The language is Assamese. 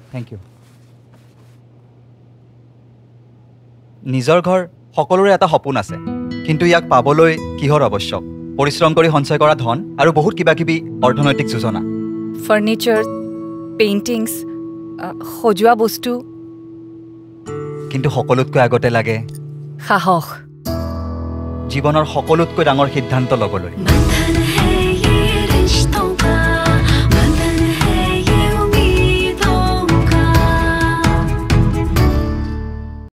থেংক ইউ নিজৰ ঘৰ সকলোৰে এটা সপোন আছে কিন্তু ইয়াক পাবলৈ কিহৰ আৱশ্যক পৰিশ্ৰম কৰি সঞ্চয় কৰা ধন আৰু বহুত কিবা কিবি অৰ্থনৈতিক যোজনা ফাৰ্নিচাৰ পেইণ্টিংছ সজোৱা বস্তু কিন্তু সকলোতকৈ আগতে লাগে সাহস জীৱনৰ সকলোতকৈ ডাঙৰ সিদ্ধান্ত ল'বলৈ